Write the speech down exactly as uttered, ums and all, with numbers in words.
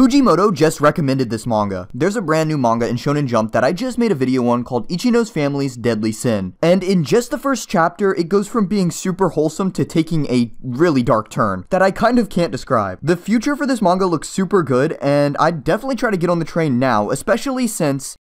Fujimoto just recommended this manga. There's a brand new manga in Shonen Jump that I just made a video on called Ichino's Family's Deadly Sin. And in just the first chapter, it goes from being super wholesome to taking a really dark turn that I kind of can't describe. The future for this manga looks super good, and I'd definitely try to get on the train now, especially since